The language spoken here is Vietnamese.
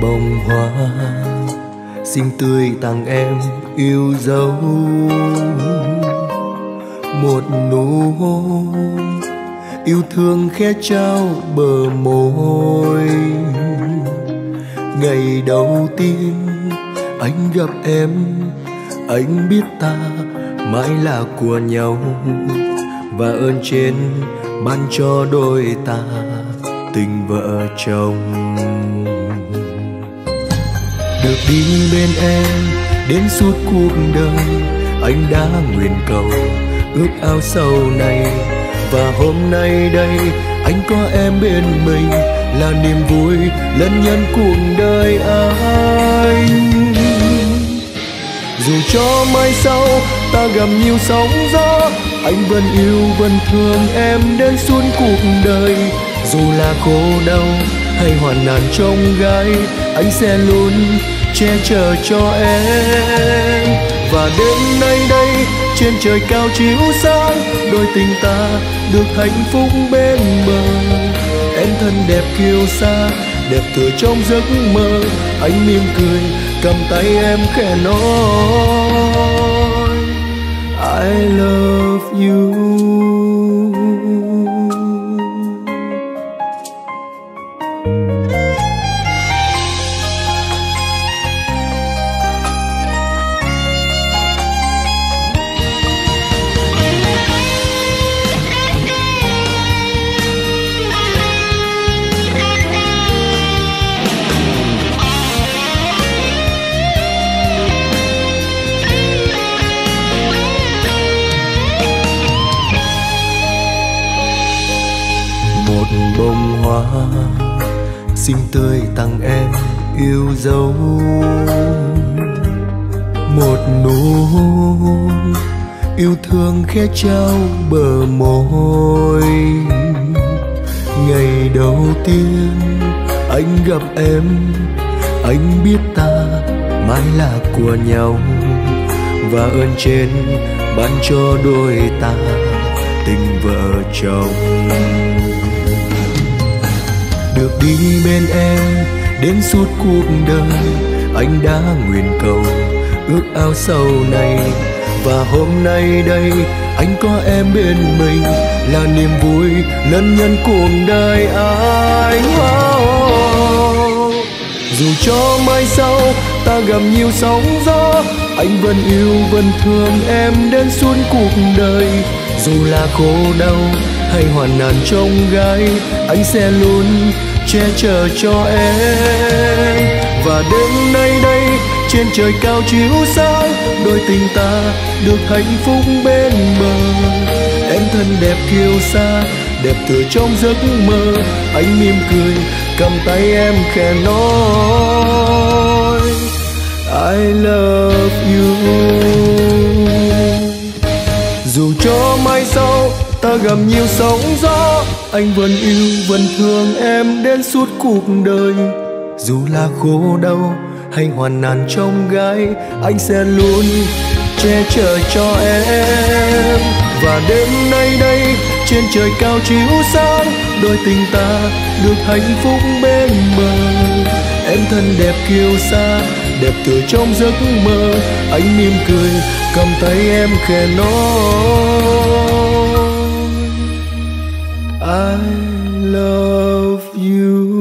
bông hoa xinh tươi tặng em yêu dấu, một nụ hôn yêu thương khẽ trao bờ môi. Ngày đầu tiên anh gặp em, anh biết ta mãi là của nhau, và ơn trên ban cho đôi ta tình vợ chồng. Được đi bên em đến suốt cuộc đời, anh đã nguyện cầu ước ao sau này, và hôm nay đây anh có em bên mình là niềm vui lân nhân cuộc đời anh. Dù cho mai sau ta gặp nhiều sóng gió, anh vẫn yêu vẫn thương em đến suốt cuộc đời. Dù là khổ đau hay hoạn nạn trong gai, anh sẽ luôn che chở cho em. Và đêm nay đây trên trời cao chiếu sáng, đôi tình ta được hạnh phúc bên bờ. Em thân đẹp kiêu sa, đẹp tựa trong giấc mơ. Anh mỉm cười cầm tay em khẽ nói I love you. Một bông hoa xinh tươi tặng em yêu dấu, một nụ hôn yêu thương khẽ trao bờ môi. Ngày đầu tiên anh gặp em, anh biết ta mãi là của nhau, và ơn trên ban cho đôi ta tình vợ chồng. Được đi bên em đến suốt cuộc đời, anh đã nguyện cầu ước ao sau này, và hôm nay đây anh có em bên mình là niềm vui lân nhân cuộc đời anh. Dù cho mai sau ta gặp nhiều sóng gió, anh vẫn yêu vẫn thương em đến suốt cuộc đời. Dù là khổ đau hay hoạn nạn trong gai, anh sẽ luôn che chở cho em. Và đêm nay đây trên trời cao chiếu sáng, đôi tình ta được hạnh phúc bên bờ. Em thân đẹp kiêu sa, đẹp tựa trong giấc mơ. Anh mỉm cười cầm tay em khẽ nói I love you. Dù cho mai sau ta gặp nhiều sóng gió, anh vẫn yêu vẫn thương em đến suốt cuộc đời. Dù là khổ đau hay hoạn nạn trong gai, anh sẽ luôn che chở cho em. Và đêm nay đây trên trời cao chiếu sáng, đôi tình ta được hạnh phúc bên bờ. Em thân đẹp kiêu sa, đẹp tựa trong giấc mơ. Anh mỉm cười cầm tay em khẽ nói I love you.